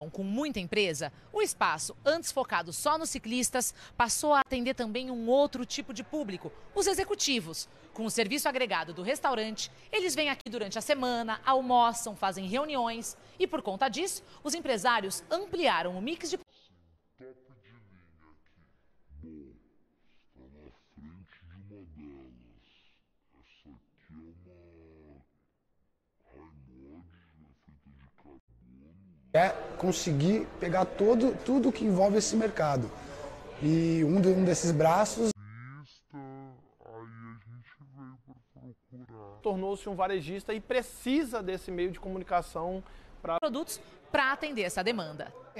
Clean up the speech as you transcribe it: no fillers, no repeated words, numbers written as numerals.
Com muita empresa, o espaço, antes focado só nos ciclistas, passou a atender também um outro tipo de público, os executivos. Com o serviço agregado do restaurante, eles vêm aqui durante a semana, almoçam, fazem reuniões e, por conta disso, os empresários ampliaram o mix de... Top de linha aqui. Bom, está na frente de uma delas. Essa aqui é uma Hi-Mod, feita de carbono. É conseguir pegar tudo que envolve esse mercado. E um desses braços... Aí a gente veio para procurar. Tornou-se um varejista e precisa desse meio de comunicação para produtos para atender essa demanda.